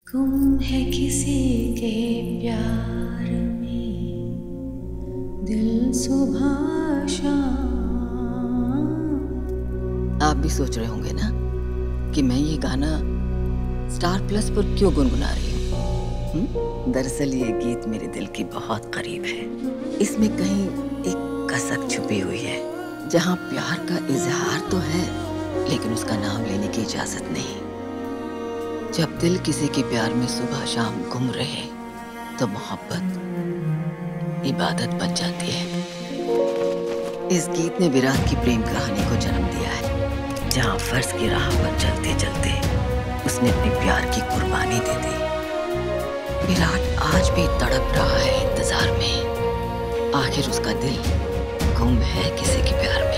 गुम है किसी के प्यार में दिल सुबह शाम। आप भी सोच रहे होंगे ना कि मैं ये गाना स्टार प्लस पर क्यों गुनगुना रही हूँ। दरअसल ये गीत मेरे दिल की बहुत करीब है। इसमें कहीं एक कसक छुपी हुई है, जहाँ प्यार का इजहार तो है लेकिन उसका नाम लेने की इजाजत नहीं। जब दिल किसी के प्यार में सुबह शाम गुम रहे तो मोहब्बत इबादत बन जाती है। इस गीत ने विराट की प्रेम कहानी को जन्म दिया है, जहाँ फर्ज की राह पर चलते चलते उसने अपने प्यार की कुर्बानी दे दी। विराट आज भी तड़प रहा है इंतजार में, आखिर उसका दिल गुम है किसी के प्यार में।